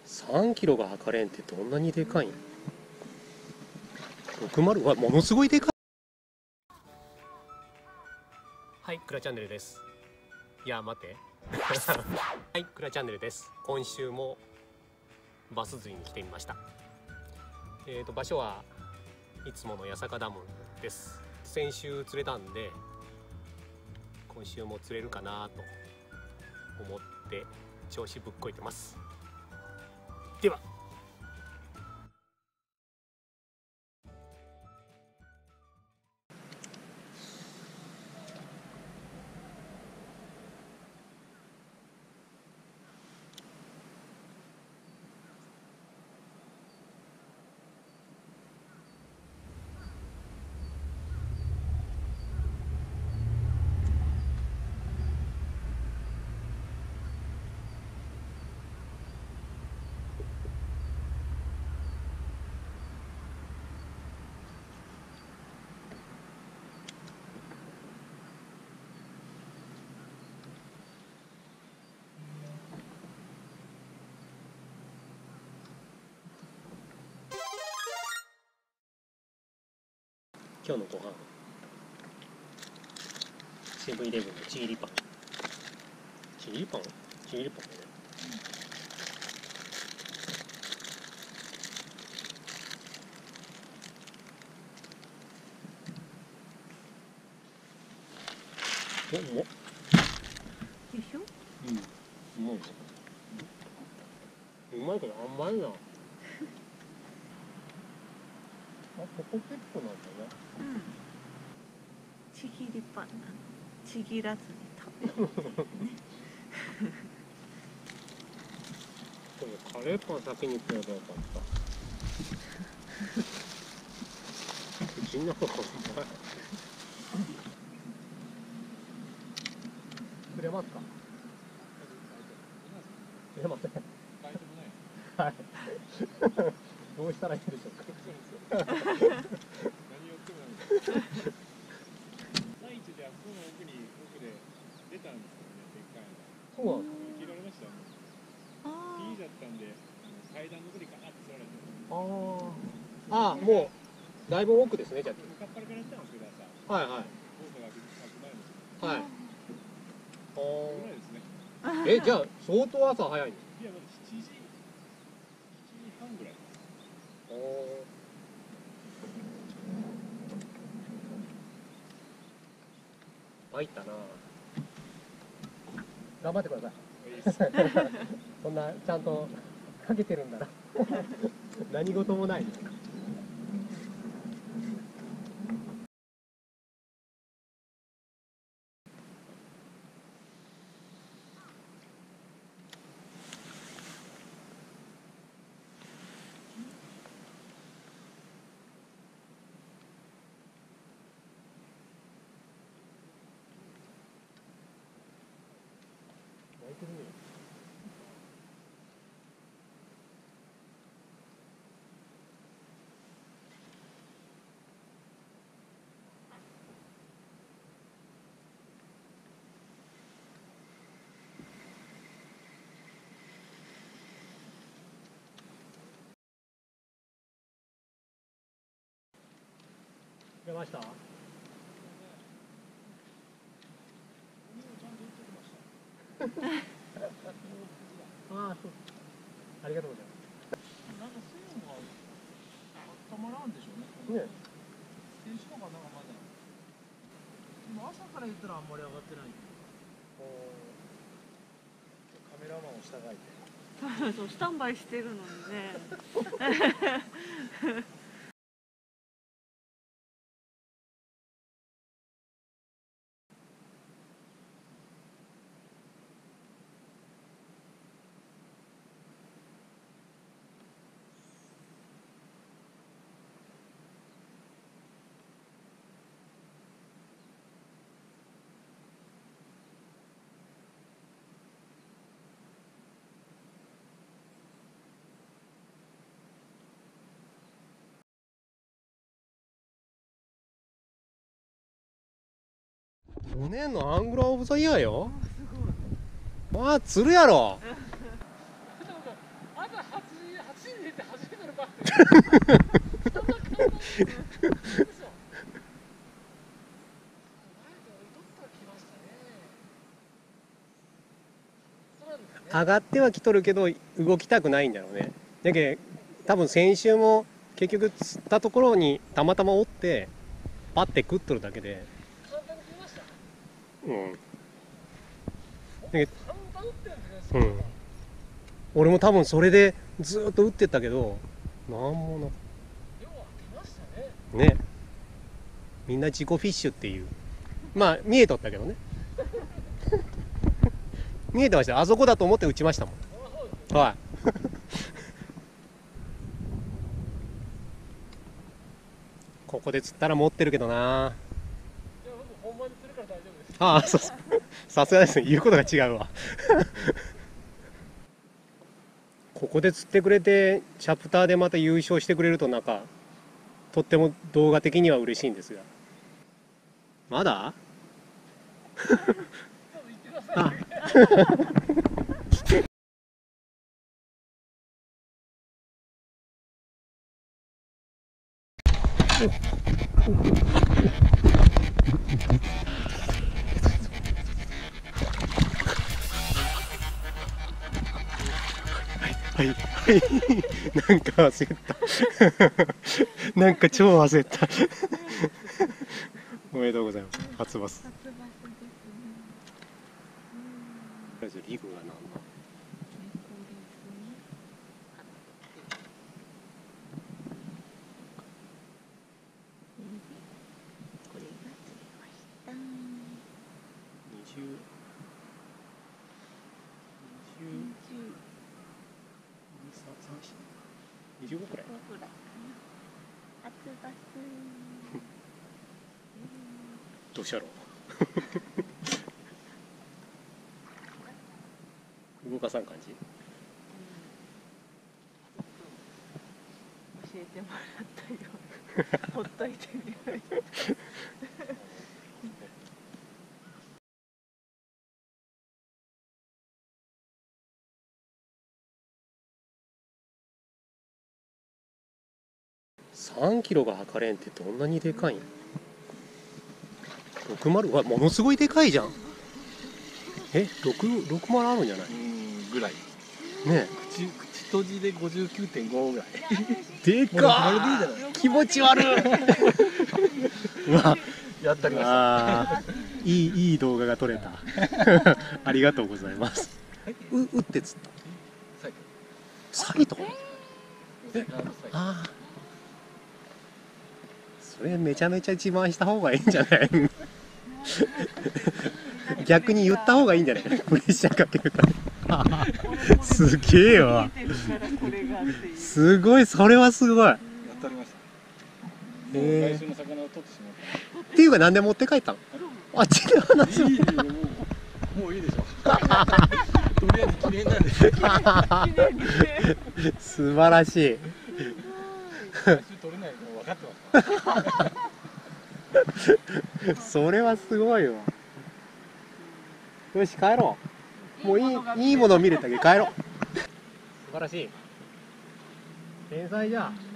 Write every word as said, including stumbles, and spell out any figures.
さんキロが測れんってどんなにでかいん？ろくじゅうはものすごいでかい。はい、クラチャンネルです。いや、待って。はい、クラチャンネルです。今週もバス釣りに来てみました。えーと、場所はいつもの八坂ダムです。先週釣れたんで、今週も釣れるかなと思って調子ぶっこいてます。では。今日のご飯、セブンイレブンのちぎりパン。ちぎりパンちぎりパンだね。おっ、うまっ。 でしょ？ うん、うまい。うまいけど甘いな。あ、ここ結構なんだね。 うん。ちぎりパンなの。ちぎらずに食べるっていうね。 これカレーパン先に食えばよかった。口の方がうまい。くれますか？くれません。はい。どうしたらいいでしょうか。何を言ってもない。 第一であそこの奥に奥で出たんですよね、でっかいの。 そうなんですか。 切られましたよ。 あいいだったんで、階段の上にガーッと釣られて。 ああ、ああ、もうだいぶ奥ですね、じゃ向かっぱらからやったんですけどさ。 あ。はいはい。 ボートが開く前です。 はい。 ぐらいですね。 あ。 え、じゃあ相当朝早いの？ いや、まだしちじ、しちじはんぐらい。 おお。参ったな。頑張ってください。そんなちゃんとかけてるんだな。何事もない。泣いてるね。出ました？ああ、そう。ありがとうございます。 なんか水温がたまらんでしょうね。 ね。 天使とかなんかまだ。でも朝から言ったらあんまり上がってない。カメラマンを従えて。 そう、スタンバイしてるのにね。 去年のアングラーオブザイヤーよ。まあ釣るやろ。 朝初に出て初めてのバッ上がってはきとるけど動きたくないんだろうね。だけど多分先週も結局釣ったところにたまたま折ってパッて食っとるだけで、うんだけど、うん、俺も多分それでずっと打ってったけどなんもなね、みんな自己フィッシュっていう、まあ見えとったけどね見えてましたよ。あそこだと思って打ちましたもん。はいここで釣ったら持ってるけどな。ああ、そうそう。さすがですね。言うことが違うわ。ここで釣ってくれて、チャプターでまた優勝してくれると、なんか、とっても動画的には嬉しいんですが。まだあはいはいなんか焦ったなんか超焦ったおめでとうございます。初バス。 初バスですね。 とりあえずリグがなんだ。 これが釣れました。 二十二十二三三四二十五くらい。 ぐらいかな。初バス。 どうしやろう動かさん感じ。 教えてもらったよ。ほっといてみよう。 さんキロが測れんってどんなにでかいん？ろくじゅうはものすごいでかいじゃん。え、ろくじゅうあるんじゃない？ うんぐらい。 ね口口閉じでごじゅうきゅうてんごぐらい。 え。でかー。気持ち悪い。うわ、 やったりました。 あーいいいい動画が撮れた。ありがとうございます。う打って釣った。サイト？え、ああ。それめちゃめちゃ自慢した方がいいんじゃない？逆に言った方がいいんじゃない？プレッシャーかけるから。すげえわ。すごい、それはすごい。 やってありました。 え来週の魚を取ってしまった。 っていうか、なんで持って帰ったの？あっちで話す。 いいよ、もうもういいでしょ。とりあえず記念なんで。 素晴らしい。 来週取れないの分かってます。 それはすごいわ。よし、帰ろう。もういいいいもの見れたけど帰ろう。素晴らしい。天才じゃん。